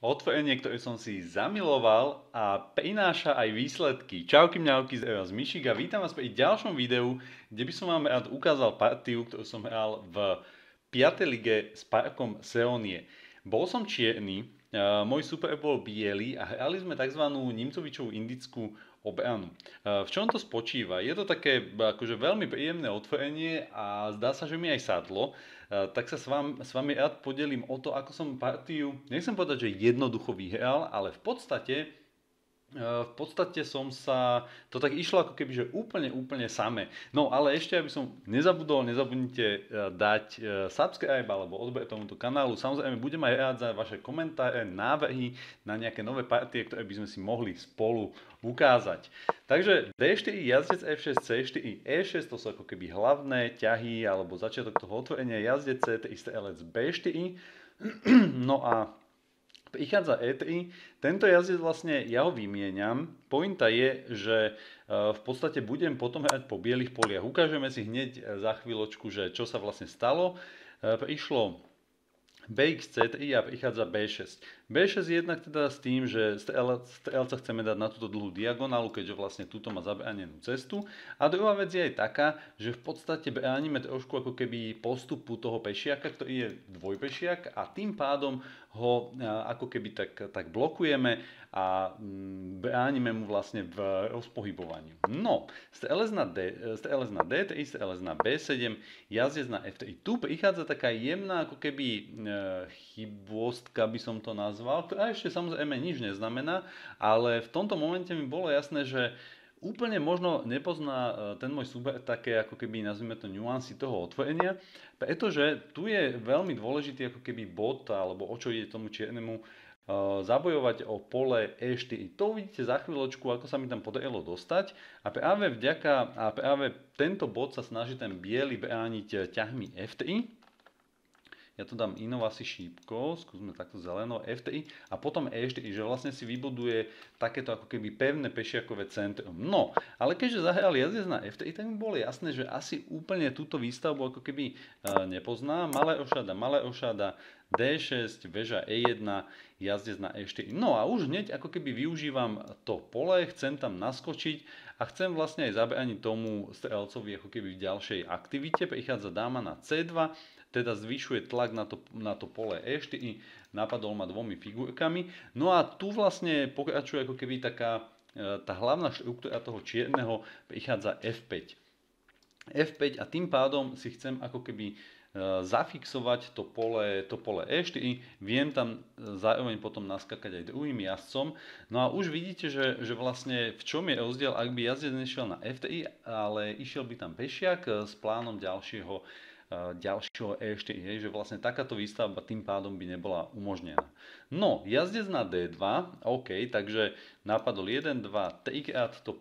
Otvorenie, ktoré som si zamiloval a prináša aj výsledky. Čauky mňauky z Myšik a vítam vás pri ďalšom videu, kde by som vám rád ukázal partiu, ktorú som hral v 5. lige s Parkom Seonie. Bol som čierny, môj super bol biely a hrali sme tzv. Nimcovičovú indickú obranu. V čom to spočíva? Je to také akože veľmi príjemné otvorenie a zdá sa, že mi aj sadlo. Tak sa s vami rád podelím o to, ako som partiu, nechcem povedať, že jednoducho vyhral, ale v podstate som sa, to tak išlo ako keby, že úplne samé. No ale ešte, aby som nezabudol, nezabudnite dať subscribe alebo odber tomuto kanálu. Samozrejme, budem aj rád za vaše komentáre, návrhy na nejaké nové partie, ktoré by sme si mohli spolu ukázať. Takže D4, jazdec F6, C4, E6, to sú ako keby hlavné ťahy alebo začiatok toho otvorenia, jazdec C3, strelec B4. No a prichádza E3, tento jazdec vlastne ja ho vymieňam. Pointa je, že v podstate budem potom hrať po bielých poliach. Ukážeme si hneď za chvíľočku, že čo sa vlastne stalo. Prišlo BX C3 a prichádza B6. B6 je jednak teda s tým, že strelca chceme dať na túto dlhú diagonálu, keďže vlastne túto má zabránenú cestu. A druhá vec je aj taká, že v podstate bránime trošku ako keby postupu toho pešiaka, ktorý je dvojpešiak a tým pádom ho ako keby tak blokujeme a bránime mu vlastne v rozpohybovaniu. No, strelec na D3, strelec na B7, jazdec na F3. Tu prichádza taká jemná ako keby chybôstka by som to nazval, ktorá ešte samozrejme nič neznamená, ale v tomto momente mi bolo jasné, že úplne možno nepozná ten môj súper také ako keby nazvime to nuancy toho otvorenia, pretože tu je veľmi dôležitý ako keby bod, alebo o čo ide tomu čiernemu, zabojovať o pole E4. To uvidíte za chvíľočku, ako sa mi tam podarilo dostať a práve tento bod sa snaží ten biely brániť ťahmi F3. Ja to dám inovácii šípko, skúsme takto zeleno, F3 a potom E4, že vlastne si vybuduje takéto ako keby pevné pešiakové centrum. No, ale keďže zahral jazdec na F3, tak mi bolo jasné, že asi úplne túto výstavbu ako keby nepozná. Malé ošáda, D6, väža E1, jazdec na E4. No a už hneď ako keby využívam to pole, chcem tam naskočiť a chcem vlastne aj zabrániť tomu strelcovi ako keby v ďalšej aktivite. Prichádza dáma na C2, teda zvyšuje tlak na to pole E4, napadol ma dvomi figurkami. No a tu vlastne pokračuje ako keby taká tá hlavná štruktúra toho čierneho, prichádza F5. F5 a tým pádom si chcem ako keby zafixovať to pole E4, viem tam zároveň potom naskakať aj druhým jazdcom. No a už vidíte, že vlastne v čom je rozdiel, ak by jazdec nešiel na F3, ale išiel by tam pešiak s plánom ďalšieho E4, že vlastne takáto výstavba tým pádom by nebola umožnená. No, jazdec na D2, OK, takže napadol 1, 2, 3 krát to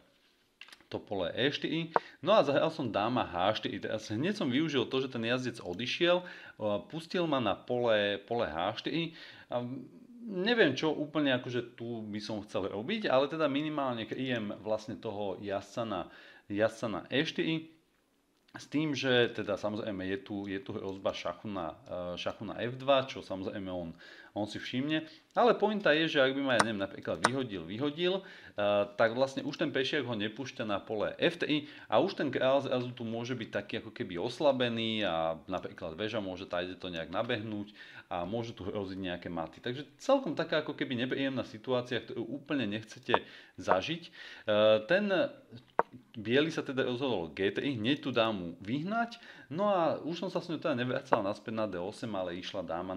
pole E4, no a zahral som dáma H4, teraz hneď som využil to, že ten jazdec odišiel, pustil ma na pole H4, neviem čo úplne akože tu by som chcel robiť, ale teda minimálne kryjem vlastne toho jazdca na E4, s tým, že teda samozrejme je tu hrozba šachu na F2, čo samozrejme on si všimne. Ale pointa je, že ak by ma ja neviem, napríklad vyhodil, tak vlastne už ten pešiak ho nepúšťa na pole F3 a už ten kráľ zrazu tu môže byť taký ako keby oslabený a napríklad väža môže to nejak nabehnúť a môžu tu hroziť nejaké maty. Takže celkom taká ako keby nepríjemná situácia, ktorú úplne nechcete zažiť. Ten biely sa teda rozhodol G3, hneď tú dámu vyhnať, no a už som sa s ňou teda nevracal naspäť na D8, ale išla dáma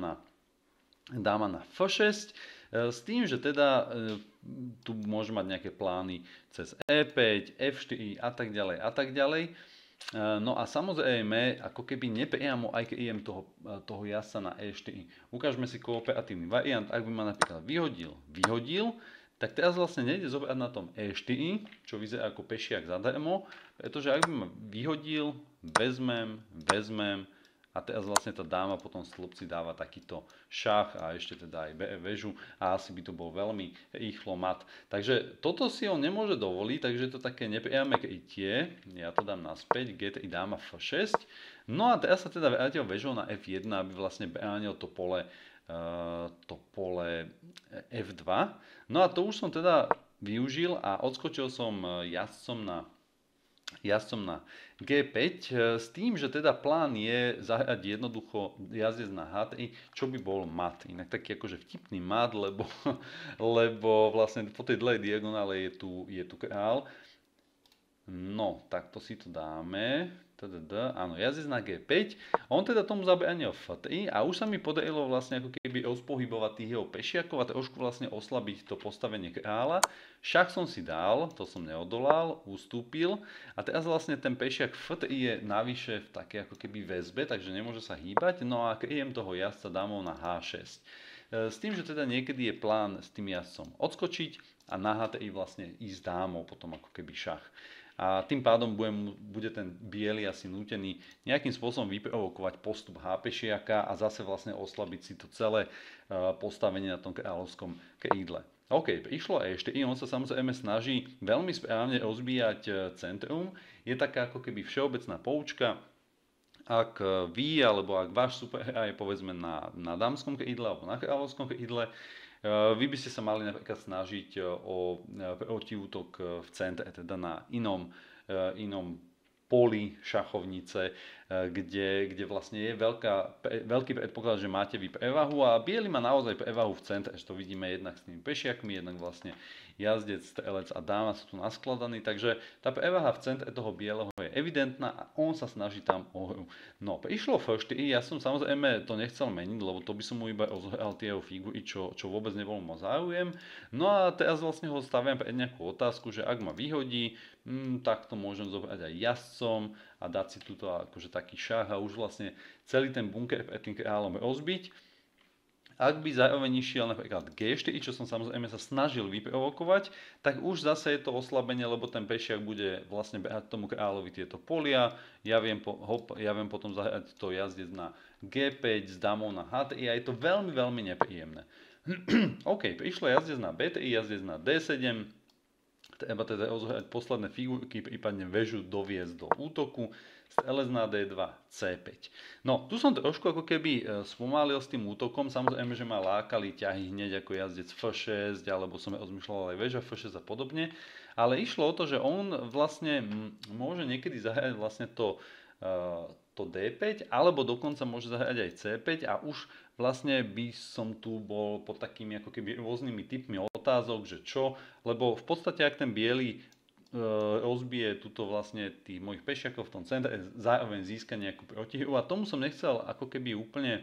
na F6, s tým, že teda tu môže mať nejaké plány cez E5, F4 a tak ďalej a tak ďalej. No a samozrejme, ako keby nepriamo aj kryjem toho jazdca na E4. Ukážeme si kooperatívny variant, ak by ma napríklad vyhodil, tak teraz vlastne nejde zobrať na tom E4, čo vyzerá ako pešiak zadarmo, pretože ak by ma vyhodil, vezmem a teraz vlastne tá dáma potom slobci dáva takýto šach a ešte teda aj väžu a asi by to bol veľmi rýchlo mat. Takže toto si on nemôže dovoliť, takže to také nepriame krytie. Ja to dám naspäť, G3 dáma F6. No a teraz sa teda vrátil väžou na F1, aby vlastne bránil to pole to pole F2. No a to už som teda využil a odskočil som jazdcom na G5 s tým, že teda plán je zahrať jednoducho jazdec na HTI, čo by bol mat. Inak taký akože vtipný mat, lebo vlastne po tej dlhej diagonále je tu král. No, takto si to dáme. Áno, jazdec na G5. On teda tomu zabránil FTI a už sa mi podarilo vlastne ako keby rozpohybovať tých jeho pešiakov a trošku vlastne oslabiť to postavenie kráľa. Šach som si dal, to som neodolal, ustúpil a teraz vlastne ten pešiak FTI je navyše v takej ako keby väzbe, takže nemôže sa hýbať. No a kryjem toho jazdca dámov na H6. S tým, že teda niekedy je plán s tým jazdcom odskočiť a na HTI vlastne ísť dámov potom ako keby šach. A tým pádom bude ten biely asi nútený nejakým spôsobom vyprovokovať postup H pešiaka a zase vlastne oslabiť si to celé postavenie na tom kráľovskom krídle. OK, prišlo E4, on sa samozrejme snaží veľmi správne rozbíjať centrum. Je taká ako keby všeobecná poučka, ak vy alebo ak váš superhra je povedzme na dámskom krídle alebo na kráľovskom krídle, vy by ste sa mali napríklad snažiť o protiútok v centre, teda na inom poli šachovnice, kde vlastne je veľký predpoklad, že máte vy prevahu a biely má naozaj prevahu v centre, že to vidíme jednak s tými pešiakmi, jednak vlastne jazdec, strelec a dáma sú tu naskladaní, takže tá prevaha v centre toho bieleho je evidentná a on sa snaží tam o hru. No, prišlo F4, ja som samozrejme to nechcel meniť, lebo to by som mu iba rozhral tie jeho figury, čo vôbec nebolo môj záujem. No a teraz vlastne ho staviam pred nejakú otázku, že ak ma vyhodí, tak to môžem zobrať aj jazdcom a dať si tuto akože taký šach a už vlastne celý ten bunker pred tým kráľom rozbiť. Ak by zároveň išiel napríklad G4, čo som samozrejme sa snažil vyprovokovať, tak už zase je to oslabenie, lebo ten pešiak bude vlastne behať tomu kráľovi tieto polia. Ja viem potom zahrať to jazdec na G5 s dámou na H3 a je to veľmi, veľmi nepríjemné. OK, prišlo jazdec na B3, jazdec na D7. Treba teda rozohrať posledné figurky, prípadne väžu doviesť do útoku. Strelec na D2, C5. No, tu som trošku ako keby spomalil s tým útokom. Samozrejme, že ma lákali ťahy hneď ako jazdec F6, alebo som rozmýšľal aj väža F6 a podobne. Ale išlo o to, že on vlastne môže niekedy zahrať vlastne to D5, alebo dokonca môže zahrať aj C5 a už vlastne by som tu bol pod takými ako keby rôznymi typmi otázok, že čo, lebo v podstate ak ten biely rozbije tuto vlastne tých mojich pešiakov v tom centre, zároveň získa nejakú protihru a tomu som nechcel ako keby úplne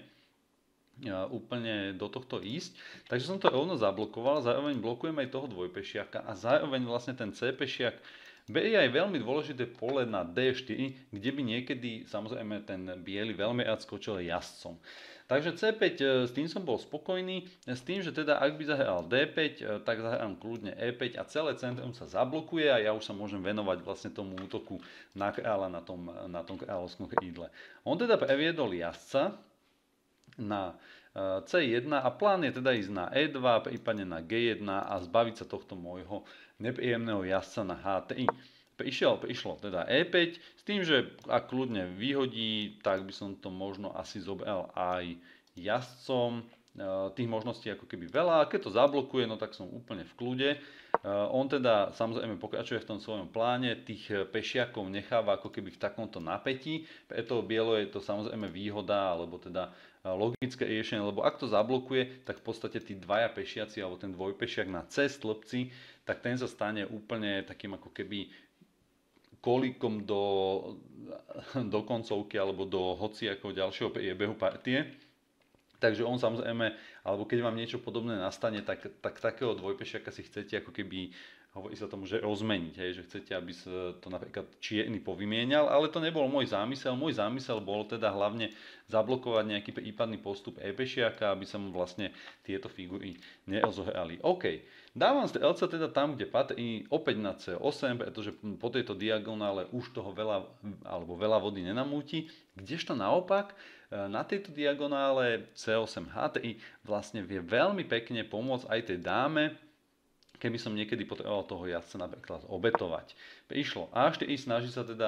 do tohto ísť, takže som to rovno zablokoval, zároveň blokujem aj toho dvojpešiaka a zároveň vlastne ten C pešiak berie aj veľmi dôležité pole na D4, kde by niekedy samozrejme ten biely veľmi rád skočil jazdcom. Takže C5, s tým som bol spokojný, s tým, že teda ak by zahral D5, tak zahrám kľudne E5 a celé centrum sa zablokuje a ja už sa môžem venovať vlastne tomu útoku na kráľa na tom kráľovskom krídle. On teda previedol jazdca na C1 a plán je teda ísť na E2, prípadne na G1 a zbaviť sa tohto môjho nepríjemného jazdca na H3. Prišlo teda E5 s tým, že ak kľudne vyhodí, tak by som to možno asi zobral aj jazdcom. Tých možností ako keby veľa. Keď to zablokuje, no tak som úplne v kľude. On teda samozrejme pokračuje v tom svojom pláne, tých pešiakov necháva ako keby v takomto napätí. Pre toho bielo je to samozrejme výhoda, alebo teda logické riešenie, lebo ak to zablokuje, tak v podstate tí dvaja pešiaci, alebo ten dvojpešiak na C stĺpci, tak ten sa stane úplne takým ako keby kolíkom do koncovky alebo do hociakého ďalšieho priebehu partie. Takže on samozrejme, alebo keď vám niečo podobné nastane, tak takého dvojpešiaka si chcete ako keby, hovorí sa tomu, že rozmeniť, hej, že chcete, aby sa to napríklad čierny povymienial, ale to nebol môj zámysel. Môj zámysel bol teda hlavne zablokovať nejaký prípadný postup e-pešiaka, aby sa mu vlastne tieto figury nerozohrali. OK, dávam strelca teda tam, kde patrí, opäť na C8, pretože po tejto diagonále už toho veľa vody nenamúti, kdežto naopak, na tejto diagonále C8 H3 vlastne vie veľmi pekne pomôcť aj tej dáme, keby som niekedy potreboval toho jazdca napríklad obetovať. Prišlo A4, snaží sa teda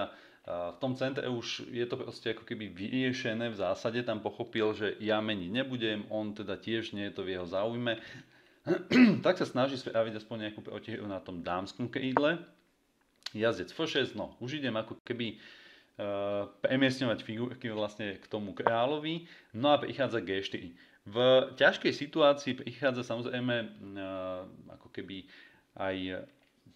V tom centre už je to proste ako keby vyriešené v zásade, tam pochopil, že ja meniť nebudem, on teda tiež nie je to v jeho záujme, tak sa snaží spraviť aspoň nejakú protihru na tom dámskom krídle. Jazdec F6, no už idem ako keby premiestňovať figurky vlastne k tomu kráľovi, no a prichádza G4. V ťažkej situácii prichádza samozrejme ako keby aj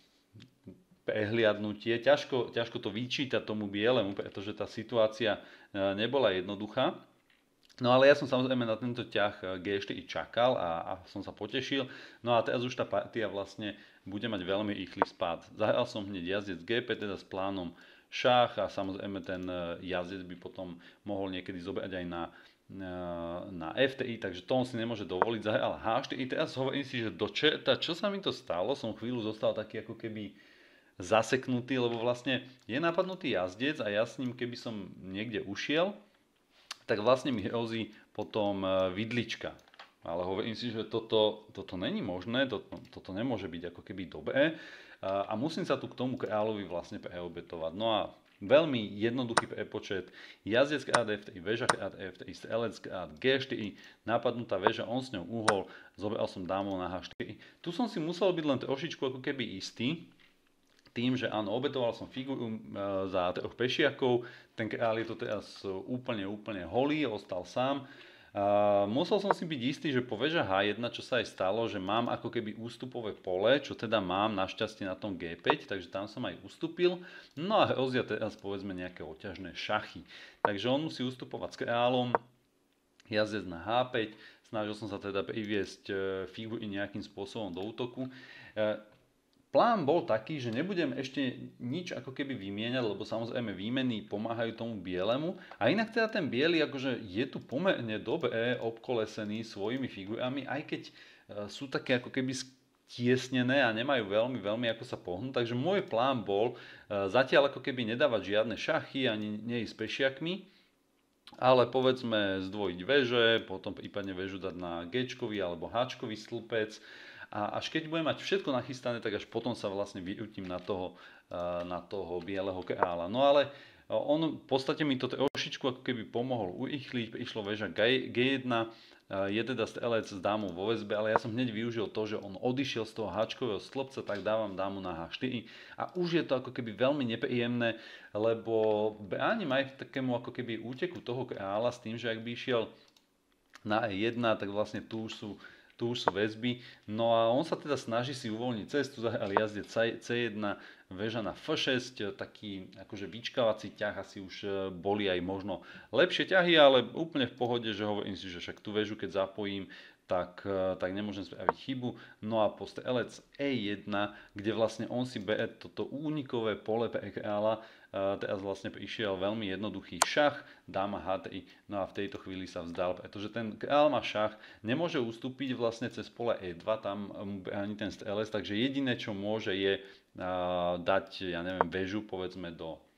prehliadnutie. Ťažko to vyčítať tomu bielemu, pretože tá situácia nebola jednoduchá. No ale ja som samozrejme na tento ťah G4 čakal a som sa potešil. No a teraz už tá partia vlastne bude mať veľmi rýchly spád. Zahral som hneď jazdec G5, teda s plánom šach a samozrejme ten jazdec by potom mohol niekedy zobrať aj na F3, takže to on si nemôže dovoliť. Zahral H4, teraz hovorím si, že do čerta, čo sa mi to stalo, som chvíľu zostal taký ako keby zaseknutý, lebo vlastne je napadnutý jazdec a ja s ním keby som niekde ušiel, tak vlastne mi hrozí potom vidlička. Ale hovorím si, že toto není možné, toto nemôže byť ako keby dobré a musím sa tu k tomu kráľovi vlastne preobetovať. No a veľmi jednoduchý prepočet, jazdec krát F3, väža krát F3, strelec krát G4, napadnutá väža, on s ňou uhol, zobral som dámov na H4. Tu som si musel byť len trošičku ako keby istý, tým, že áno, obetoval som figuru za troch pešiakov, ten kráľ je to teraz úplne holý, ostal sám. Musel som si byť istý, že po väža H1, čo sa aj stalo, že mám ako keby ústupové pole, čo teda mám našťastie na tom G5, takže tam som aj ustúpil. No a hrozia teraz povedzme nejaké oťažné šachy. Takže on musí ustupovať s kráľom, jazdec na H5, snažil som sa teda priviesť figury nejakým spôsobom do útoku. Plán bol taký, že nebudem ešte nič ako keby vymieňať, lebo samozrejme výmeny pomáhajú tomu bielemu. A inak teda ten biely akože je tu pomerne dobre obkolesený svojimi figurami, aj keď sú také ako keby stiesnené a nemajú veľmi ako sa pohnúť. Takže môj plán bol zatiaľ ako keby nedávať žiadne šachy ani neísť pešiakmi, ale povedzme zdvojiť veže, potom prípadne väžu dať na G-čkový alebo H-čkový stĺpec. A až keď budem mať všetko nachystané, tak až potom sa vlastne vyútim na toho bieleho kráľa. No ale on v podstate mi to trošičku ako keby pomohol urýchliť, prišlo väža G1, je teda strelec s dámou vo väzbe, ale ja som hneď využil to, že on odišiel z toho H-čkového stĺpca, tak dávam dámu na H4 a už je to ako keby veľmi nepríjemné, lebo bránim aj takému ako keby úteku toho kráľa s tým, že ak by išiel na E1, tak vlastne tu už sú väzby. No a on sa teda snaží si uvoľniť cestu, zahral jazdec C1, väža na F6, taký akože vyčkávací ťah, asi už boli aj možno lepšie ťahy, ale úplne v pohode, že hovorím si, že však tú väžu keď zapojím, tak nemôžem spraviť chybu. No a po strelec E1, kde vlastne on si bere toto únikové pole pre kráľa, teraz vlastne prišiel veľmi jednoduchý šach, dáma H3, no a v tejto chvíli sa vzdal, pretože ten kráľ má šach, nemôže ustúpiť vlastne cez pole E2, tam mu bráni ten strelec, takže jediné čo môže je dať, ja neviem, väžu povedzme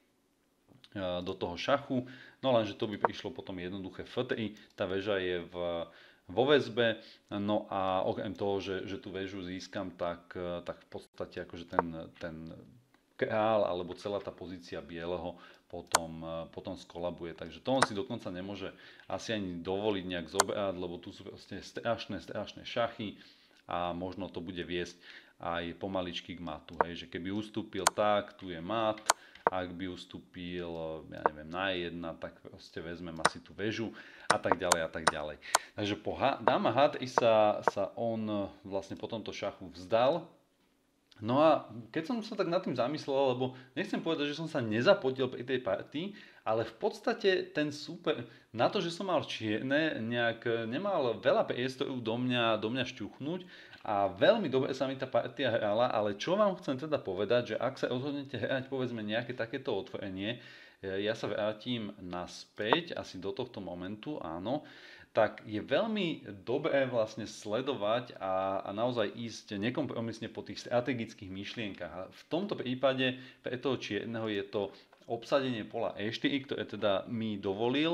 do toho šachu, no lenže to by prišlo potom jednoduché F3, tá väža je vo väzbe, no a okrem toho, že tú väžu získam, tak v podstate akože ten král alebo celá tá pozícia bieleho potom skolabuje. Takže to on si dokonca nemôže asi ani dovoliť nejak zobrať, lebo tu sú proste strašné šachy a možno to bude viesť aj pomaličky k matu. Hej, že keby ustúpil tak, tu je mat, ak by ustúpil, ja neviem, na E1, tak proste vezmem asi tú väžu a tak ďalej a tak ďalej. Takže po dáma H3 sa on vlastne po tomto šachu vzdal. No a keď som sa tak nad tým zamyslel, lebo nechcem povedať, že som sa nezapodil pri tej partii, ale v podstate ten super, na to, že som mal čierne, nejak nemal veľa priestoru do mňa šťuchnúť a veľmi dobre sa mi tá partia hrala, ale čo vám chcem teda povedať, že ak sa rozhodnete hrať povedzme nejaké takéto otvorenie, ja sa vrátim naspäť asi do tohto momentu, áno, tak je veľmi dobré vlastne sledovať a naozaj ísť nekompromisne po tých strategických myšlienkach. A v tomto prípade pre toho čierneho je to obsadenie pola E4, ktoré teda mi dovolil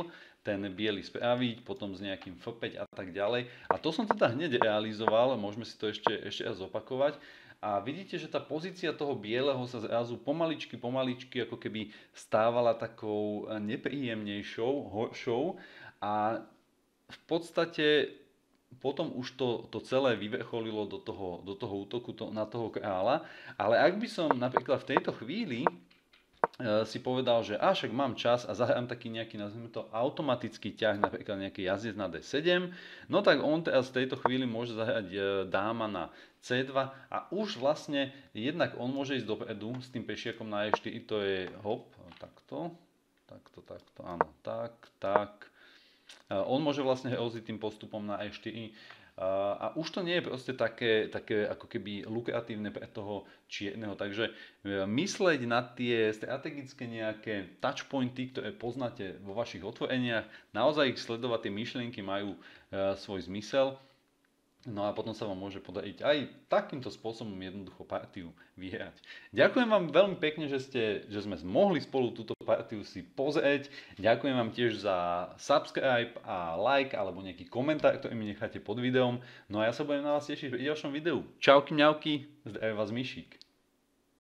ten biely spraviť, potom s nejakým F5 a tak ďalej. A to som teda hneď realizoval, môžeme si to ešte raz zopakovať. A vidíte, že tá pozícia toho bieleho sa zrazu pomaličky ako keby stávala takou nepríjemnejšou, horšou a v podstate potom už to celé vyvrcholilo do toho útoku na toho kráľa. Ale ak by som napríklad v tejto chvíli si povedal, že však mám čas a zahrám taký nejaký, nazvime to, automatický ťah, napríklad nejaký jazdec na D7, no tak on teraz v tejto chvíli môže zahrať dáma na C2 a už vlastne jednak on môže ísť dopredu s tým pešiakom na E4, to je hop, takto, áno, tak. On môže vlastne hroziť tým postupom na E4 a už to nie je proste také ako keby lukratívne pre toho čierneho. Takže mysleť na tie strategické nejaké touchpointy, ktoré poznáte vo vašich otvoreniach, naozaj ich sledovať, tie myšlienky majú svoj zmysel. No a potom sa vám môže podariť aj takýmto spôsobom jednoducho partiu vyhrať. Ďakujem vám veľmi pekne, že sme mohli spolu túto partiu si pozrieť. Ďakujem vám tiež za subscribe a like alebo nejaký komentár, ktorý mi necháte pod videom. No a ja sa budem na vás tešiť v ďalšom videu. Čauky mňauky, zdraví vás Myšík.